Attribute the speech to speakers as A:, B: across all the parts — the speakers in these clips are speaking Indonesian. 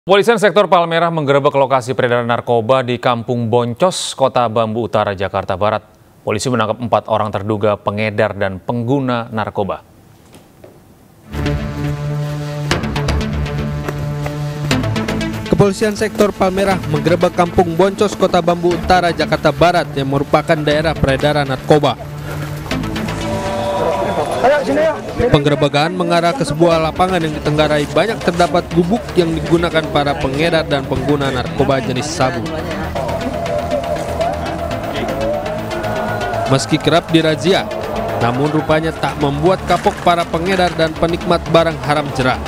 A: Polisian sektor Palmerah menggerebek lokasi peredaran narkoba di Kampung Boncos, Kota Bambu Utara, Jakarta Barat. Polisi menangkap 4 orang terduga pengedar dan pengguna narkoba.
B: Kepolisian sektor Palmerah menggerebek Kampung Boncos, Kota Bambu Utara, Jakarta Barat yang merupakan daerah peredaran narkoba. Penggerebekan mengarah ke sebuah lapangan yang ditenggarai banyak terdapat gubuk yang digunakan para pengedar dan pengguna narkoba jenis sabu. Meski kerap dirazia, namun rupanya tak membuat kapok para pengedar dan penikmat barang haram jerah.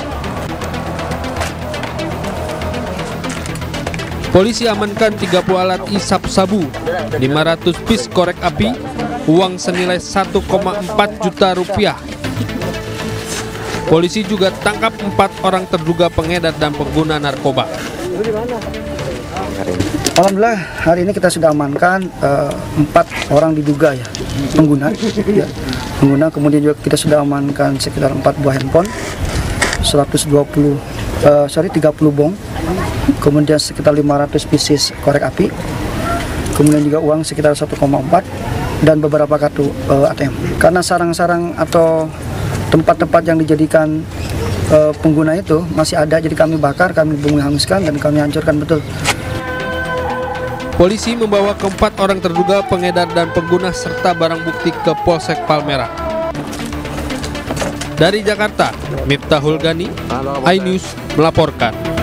B: Polisi amankan 30 alat isap sabu, 500 pis korek api, uang senilai 1,4 juta rupiah. Polisi juga tangkap 4 orang terduga pengedar dan pengguna narkoba.
C: Alhamdulillah hari ini kita sudah amankan 4 orang diduga pengguna. Kemudian juga kita sudah amankan sekitar 4 buah handphone, 30 bong, kemudian sekitar 500 pieces korek api, kemudian juga uang sekitar 1,4 dan beberapa kartu ATM. Karena sarang-sarang atau tempat-tempat yang dijadikan pengguna itu masih ada, jadi kami bakar, kami bumi hanguskan, dan kami hancurkan betul.
B: Polisi membawa keempat orang terduga pengedar dan pengguna serta barang bukti ke Polsek Palmerah. Dari Jakarta, Miftahul Gani, iNews melaporkan.